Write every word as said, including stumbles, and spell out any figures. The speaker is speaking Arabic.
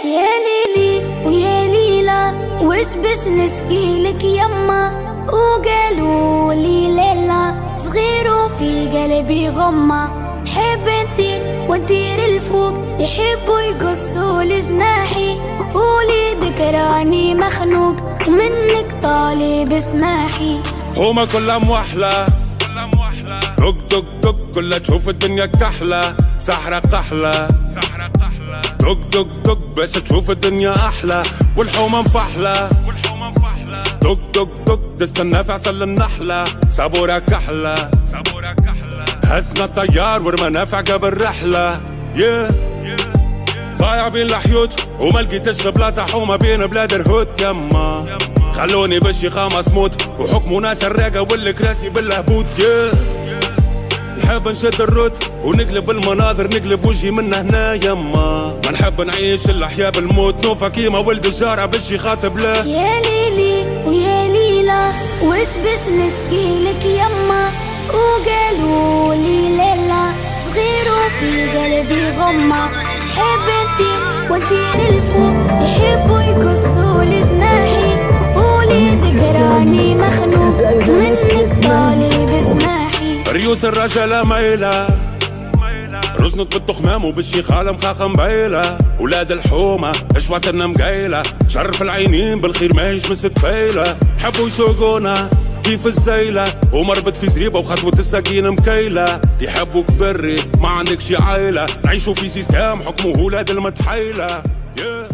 يا ليلي ويا ليلى وش باش نشكيلك يما، وقالوا لي ليلى صغير وفي قلبي غمة، حب انتي وندير الفوق يحبوا يقصوا لجناحي، وليدك راني مخنوق ومنك طالب اسماحي. هما كلها موحلة دق دق دق كلها تشوف الدنيا كحلة، سحرة قحلة سحرة قحلة دق دق دق باش تشوف الدنيا أحلى، والحومة مفحلة والحومة مفحلة دق دق دق تستنى في عسل النحلة، صبورة كحلة صبورة كحلة هزنا الطيار ورمانا في عقب الرحلة. yeah. ضايع بين الحيوت وما لقيتش بلاصة حومة بين بلاد الهوت يما، خلوني بالشيخة مصموت وحكموا ناس الراقة والكراسي بالهبوط. yeah. نحب نشد الروت ونقلب المناظر نقلب وجهي من هنا يما، ما نحب نعيش الاحياء بالموت، نوفا كيما ولد الجارة بالشي خاطب له. يا ليلي ويا ليلى وش باش نشكيلك يما، وقالوا لي ليلى صغير وفي قلبي غمة، حب انتي وندير الفوق يحبوا يقصوا لجناحي، وليدك راني مخنوق منك طالب اسماحي. ريوس الرجالة مايلة رزنت بالتخمام وبالشيخالة مخاخة مبيلة، ولاد الحومة اشواتنا مقايلة، شرف العينين بالخير ماهيش من ست فايلة، حبوا يسوقونا كيف الزيلة ومربط في زريبة وخطوة السكينة مكيلة، يحبوك بري ما عندك شي عايلة، نعيشوا في سيستم حكمه ولاد المتحيلة. yeah.